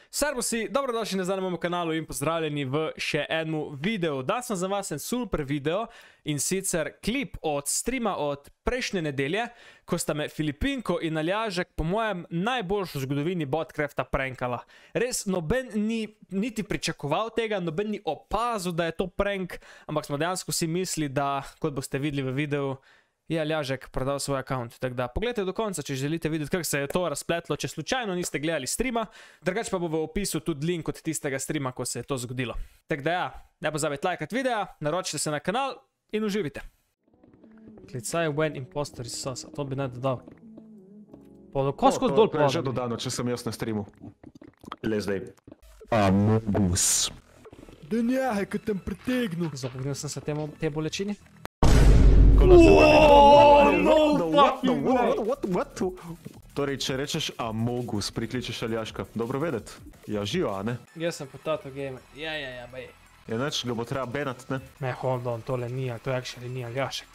Servusi, dobrodošli nazaj na mojem kanalu in pozdravljeni v še enem videu. Da sem za vas en super video in sicer klip od streama od prejšnje nedelje, ko sta me Filipinko in Aljažek po mojem najboljši v zgodovini Botcrafta prankala. Res, noben ni niti pričakoval tega, noben ni opazil, da je to prank, ampak smo dejansko vsi mislili, da, kot boste videli v videu, je Aljažek prodal svoj account. Tako da pogledajte do konca, če želite videti, kako se je to razpletlo, če slučajno niste gledali streama. Drugače pa bo v opisu tudi link od tistega streama, ko se je to zgodilo. Tako da ja, ne pozabite lajkati videa, naročite se na kanal in uživite. Klicaj when impostor is sus, a to bi naj dodal. Ko skozi dol To je že dodano, če sem jaz na streamu. Le zdaj. Amogus. Da njahaj, ko tem pritegnu. Zapognil sem se te bolečini. Torej, če rečeš Amogus, prikličeš Aljaška. Dobro vedeti. Ja, živo, a ne? Jaz sem potato gamer. Ja, bej. Enač ga bo treba benat, ne? Ne, hold on, tole ni, to actually ni Aljašek.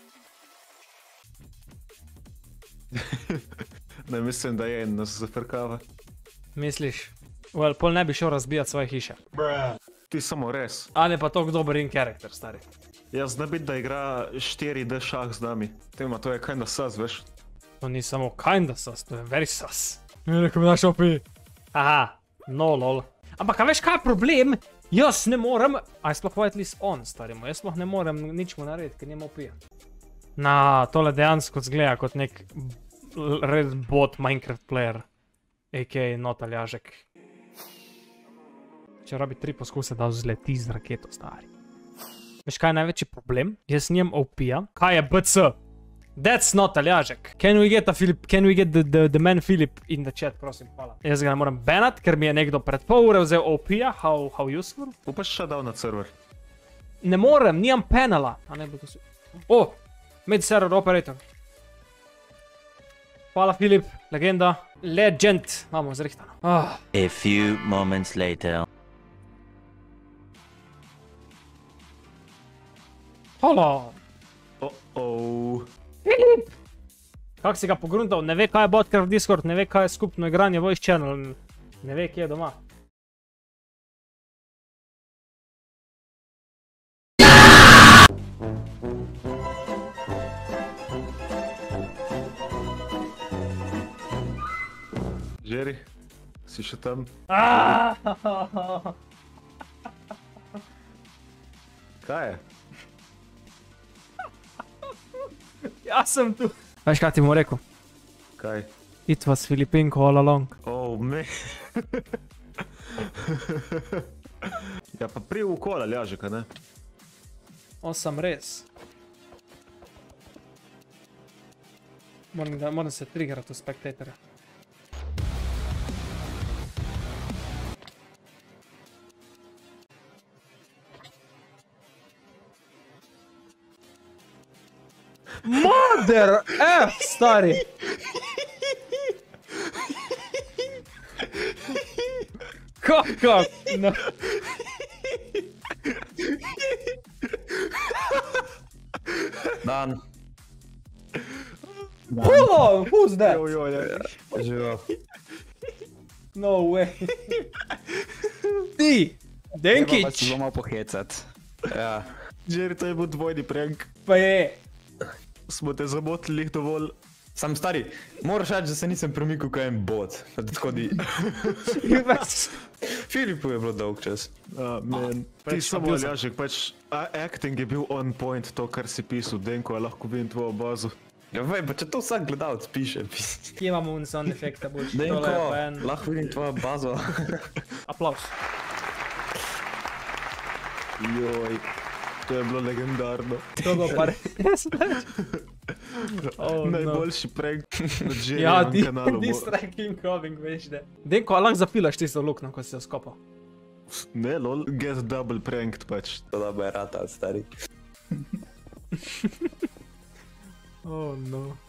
Ne mislim, da je in nas zafrkava. Misliš? Well, pol ne bi šel razbijati svoje hiše. Ti samo res. Ali pa to dober in karakter, stari. Jaz zna biti, da igra 4D šah z nami. Tema, to je kinda sus, veš? To ni samo kinda sus, to je very sus. Rekel bi naš opi. Aha, no lol. Ampak a veš kaj je problem? Jaz ne morem, a je sploh whitelist on, starimo. Jaz sploh ne morem nič mu narediti, ker nima opija. Na, tole dejansko zgleda kot nek red bot Minecraft player. A.k.a. not Aljažek. Če rabi 3 poskuse, da vzleti z raketo, stari. Veš kaj je največji problem? Jaz njem opija. Kaj je BC? That's not Aljažek. Can we get the man Filip in the chat, prosim, hvala. Jaz ga ne morem banat, ker mi je nekdo pred pol ure vzel opija. How useful? Upaš še dal na server. Ne morem, nimam panela. A ne bo to si... O! Made server operator. Hvala Filip, legenda. Legend. Imamo zrihtano. A few moments later. Halo! Filip! Kak si ga pogruntal? Ne ve, kaj je Botcraft Discord, ne ve, kaj je skupno igranje Voice Channel, ne ve, kje je doma. Jerry, si še tam? Kaj je? Jaz sem tu. Veš, kaj ti mu rekel? Kaj? It was Filipinko all along. Oh, me. Ja, pa prije v kola Aljažeka, ne? On sem res. Moram se triggerati v spectatorja. Mother F, stari! Kako? No. Dan. Hold on, who's that? Živo. No way. Ti, Denkić. Treba pa si bomo pohecat. Ja. Jerry, to je bil dvojni prank. Pa je. Smo te zamotili jih dovolj. Sam stari, moraš reči, da se nisem premikal kaj en bot. Tako di... Filipu je bilo dolg čas. Ti samo Aljažek, pač acting je bil on point, to kar si pisal, Denko je lahko vidim tvojo bazo. Ja vej, pa če to vsak gledalc piše. Kje imamo un sound efekta boljši? Denko, lahko vidim tvojo bazo. Aplaus. Joj, to je bilo legendarno. To bo pa res. Najboljši prank na Ja, Jerryjem kanalu. this tracking coding, veš ne. Denko, a lahko zapilaš tisto lukno, ko si jo skopal? Ne, lol, get double pranked pač. To da bo je rata, stari. Oh no.